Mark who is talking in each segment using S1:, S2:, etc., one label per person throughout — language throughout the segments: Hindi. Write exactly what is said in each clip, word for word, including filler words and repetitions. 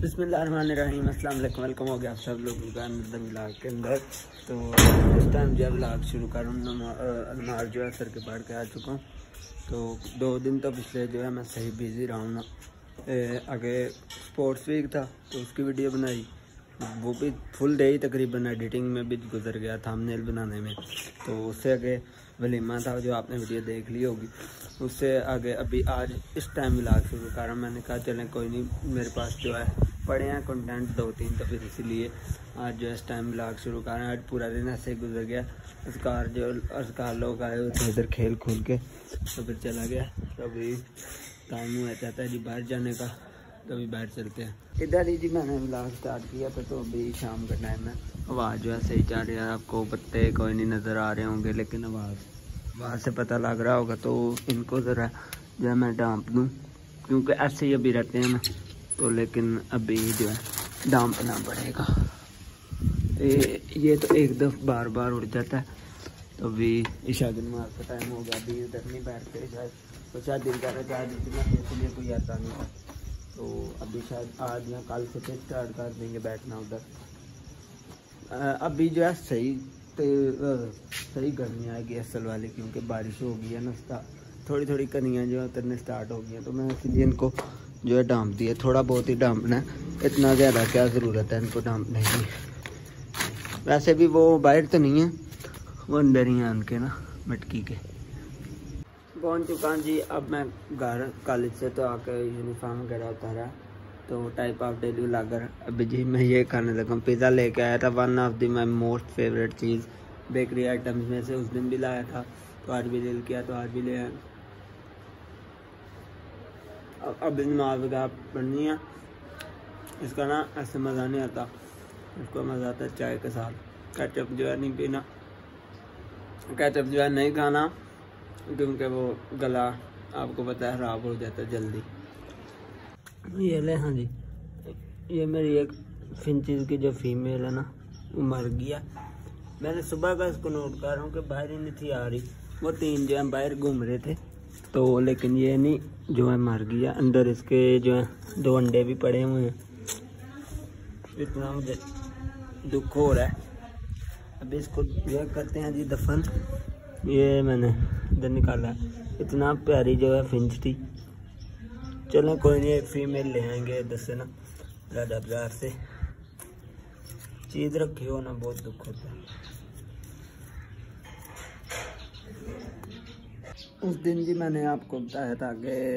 S1: बिस्मिल्लाहिर्रहमानिर्रहीम, अस्सलाम वालेकुम। वेलकम हो गया आप सब लोग ब्लॉग के अंदर। तो इस टाइम जो है ब्लॉग शुरू कर रहा हूँ। नमाज जो है सर के पढ़ के आ चुका हूँ। तो दो दिन तो पिछले जो है मैं सही बिज़ी रहा हूँ ना। आगे स्पोर्ट्स वीक था तो उसकी वीडियो बनाई, वो भी फुल डे ही तकरीबन एडिटिंग में भी गुजर गया, थंबनेल बनाने में। तो उससे आगे वलीमा था जो आपने वीडियो देख ली होगी। उससे आगे अभी आज इस टाइम व्लॉग शुरू कर रहा हूँ। मैंने कहा चलें कोई नहीं, मेरे पास जो है पड़े हैं कंटेंट दो तीन, तो फिर इसीलिए आज जो है इस टाइम व्लॉग शुरू कर रहे हैं। आज पूरा दिन ऐसे ही गुजर गया। असकार जो असकार लोग आए हुए थे इधर खेल खूल के, तो फिर चला गया। तो अभी टाइम हुआ चाहता है जी बाहर जाने का, तो अभी बाहर चलते हैं। इधर ही जी मैंने व्लॉग स्टार्ट किया था। तो अभी शाम का टाइम है, आवाज़ जो है सही जा रही है। आपको पत्ते कोई नहीं नज़र आ रहे होंगे, लेकिन आवाज़ आवाज़ से पता लग रहा होगा। तो इनको ज़रा जो है मैं डांप दूँ, क्योंकि ऐसे ही अभी रहते हैं ना, तो लेकिन अभी जो है डांपना पड़ेगा। ये ये तो एक दफ़ बार बार उड़ जाता है। तो अभी ईशा की नमाज़ का टाइम हो गया। अभी उधर नहीं बैठते शायद, तो शायद दिल कर रहा है इसलिए कोई आता नहीं था। तो अभी शायद आज या कल से फिर स्टार्ट कर देंगे बैठना उधर। अभी जो है सही तो सही गर्मी आएगी असल वाली, क्योंकि बारिश हो गई है ना, थोड़ी थोड़ी कनियाँ जो है उतरने स्टार्ट हो गई हैं। तो मैं इसलिए इनको जो है डांप दिया, थोड़ा बहुत ही डांपना है, इतना ज़्यादा क्या ज़रूरत है इनको डांपने की। वैसे भी वो बाहर तो नहीं है, वो अंदर ही हैं उनके ना मटकी के। पहुंच चुका जी। अब मैं घर कॉलेज से तो आकर यूनिफॉर्म वगैरह उतारा, तो टाइप ऑफ डेली व्लॉगर। अभी जी मैं ये खाने लगा, पिज़्ज़ा लेके आया था। One of the my most favourite चीज़ बेकरी आइटम्स में से। उस दिन भी लाया था, तो आज भी दिल किया तो आज भी ले आया। अब अभी नमाज वगैरह पढ़नी है। इसका ना ऐसे मज़ा नहीं आता, इसको मज़ा आता है चाय के साथ। केचप जो है नहीं पीना, केचप जो है नहीं खाना, क्योंकि वो गला आपको पता है ख़राब हो जाता है जल्दी। ये ले, हाँ जी, ये मेरी एक फिंचीज की जो फीमेल है ना, वो मर गया। मैंने सुबह का इसको नोट कर रहा हूँ कि बाहर ही नहीं थी आ रही। वो तीन जो है बाहर घूम रहे थे, तो लेकिन ये नहीं जो है मर गया। अंदर इसके जो है दो अंडे भी पड़े हुए हैं। इतना मुझे दुख हो रहा है। अभी इसको जो करते हैं जी दफन। ये मैंने इधर निकाला है, इतना प्यारी जो है फिंच थी। चलो कोई नहीं, एक फीमेल ले आएंगे इधर से ना, ज़्यादा प्यार से। चीज़ रखी हो ना, बहुत दुख होता है। उस दिन जी मैंने आपको बताया था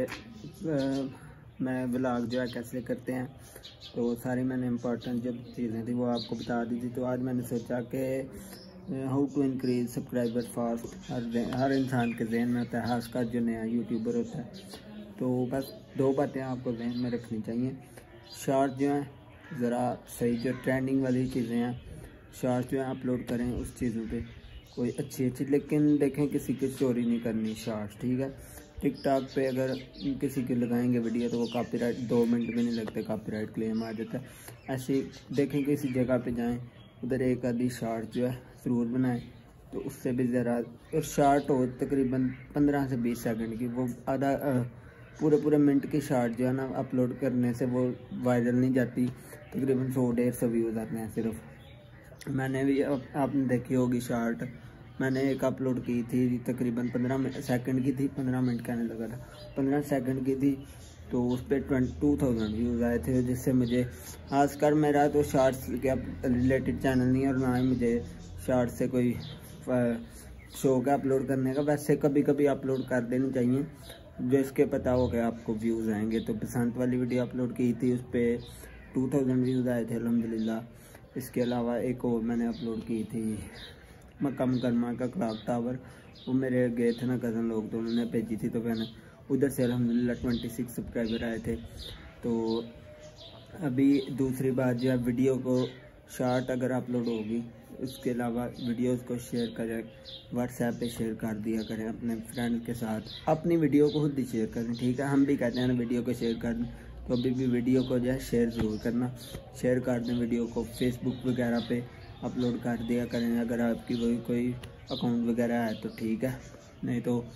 S1: कि मैं व्लॉग जो है कैसे करते हैं, तो सारी मैंने इम्पोर्टेंट जो चीज़ें थी वो आपको बता दी थी। तो आज मैंने सोचा कि how to increase subscriber fast हर हर इंसान के जहन में होता है, खासकर जो नया यूट्यूबर होता है। तो बस दो बातें आपको जहन में रखनी चाहिए। शॉर्ट जो है ज़रा सही, जो ट्रेंडिंग वाली चीज़ें हैं, शॉर्ट जो है अपलोड करें उस चीज़ों पे, कोई अच्छी अच्छी, लेकिन देखें किसी की स्टोरी नहीं करनी शॉर्ट्स, ठीक है। टिकटॉक पे अगर किसी के लगाएंगे वीडियो तो वो कॉपीराइट, दो मिनट में नहीं लगते कॉपीराइट क्लेम आ जाता है। ऐसे देखें किसी जगह पे जाएं, उधर एक आधी शॉर्ट जो है ज़रूर बनाएं, तो उससे भी ज़रा, और शॉर्ट हो तकरीबन पंद्रह से बीस सेकंड की, वो आधा पूरे पूरे मिनट की शॉर्ट जो है ना अपलोड करने से वो वायरल नहीं जाती। तकरीबन सौ डेढ़ सौ व्यूज़ आते हैं सिर्फ। मैंने भी आपने देखी होगी शॉर्ट, मैंने एक अपलोड की थी तकरीबन पंद्रह सेकंड की थी, पंद्रह मिनट कहने लगा था, पंद्रह सेकंड की थी। तो उस पर ट्वेंटी टू थाउजेंड व्यूज़ आए थे, जिससे मुझे, खासकर मेरा तो शॉर्ट्स के रिलेटेड चैनल नहीं है, और ना ही मुझे शॉर्ट्स से कोई शौक है अपलोड करने का। वैसे कभी कभी अपलोड कर देनी चाहिए, जो इसके पता हो कि आपको व्यूज़ आएंगे। तो बसंत वाली वीडियो अपलोड की थी, उस पर टू थाउजेंड व्यूज़ आए थे अल्हम्दुलिल्लाह। इसके अलावा एक और मैंने अपलोड की थी मक्का मुकरमा का क्लॉक टावर, वो मेरे गए थे ना कज़न लोग, तो उन्होंने भेजी थी, तो मैंने उधर से अल्हम्दुलिल्लाह ट्वेंटी सिक्स सब्सक्राइबर आए थे। तो अभी दूसरी बात जो है, वीडियो को शॉर्ट अगर अपलोड होगी, उसके अलावा वीडियोस को शेयर करें, व्हाट्सएप पे शेयर कर दिया करें अपने फ्रेंड के साथ। अपनी वीडियो को खुद ही शेयर करें, ठीक है। हम भी कहते हैं ना वीडियो को शेयर कर दें, तो अभी भी वीडियो को जो है शेयर ज़रूर करना, शेयर कर दें वीडियो को। फेसबुक वगैरह पे अपलोड कर दिया करें, अगर आपकी वही कोई अकाउंट वगैरह है तो ठीक है, नहीं तो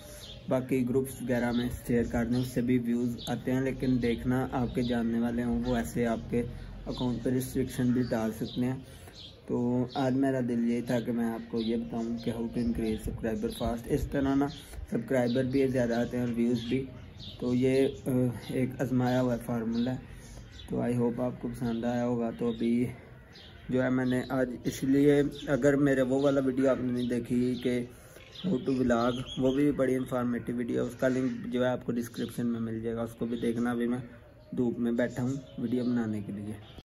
S1: बाकी ग्रुप्स वगैरह में शेयर कर दें, उससे भी व्यूज़ आते हैं। लेकिन देखना आपके जानने वाले हों, वो ऐसे आपके अकाउंट पर रिस्ट्रिक्शन भी डाल सकते हैं। तो आज मेरा दिल यही था कि मैं आपको ये बताऊं कि how to increase subscriber fast. इस तरह ना सब्सक्राइबर भी ज़्यादा आते हैं और व्यूज़ भी। तो ये एक आजमाया हुआ फार्मूला है। तो आई होप आपको पसंद आया होगा। तो अभी जो है मैंने आज इसलिए, अगर मेरे वो वाला वीडियो आपने नहीं देखी कि हाउ टू व्लॉग, वो भी बड़ी इन्फॉर्मेटिव वीडियो, उसका लिंक जो है आपको डिस्क्रिप्शन में मिल जाएगा, उसको भी देखना। अभी मैं धूप में बैठा हूँ वीडियो बनाने के लिए।